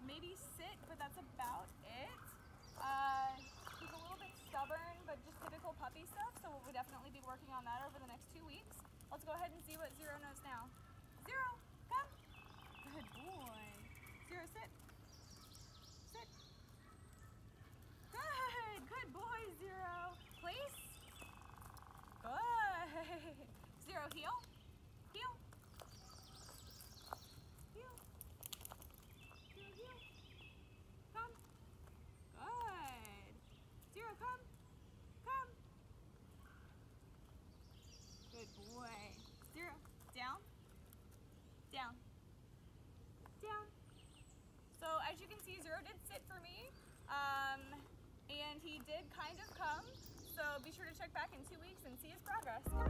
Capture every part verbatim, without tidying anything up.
maybe sit, but that's about it. Uh, he's a little bit stubborn, but just typical puppy stuff, so we'll definitely be working on that over the next two weeks. Let's go ahead and see what Zero knows now. Zero, come. Good boy. Zero, sit. Sit. Good, good boy, Zero. Place. Good. Zero, heel. Heel. Heel. Zero, heel. Come. Good. Zero, come. Come. Good boy. Zero, down. Down. Down. So as you can see, Zero did sit for me, um, and he did kind of come. So be sure to check back in two weeks and see his progress. Come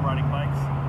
riding bikes.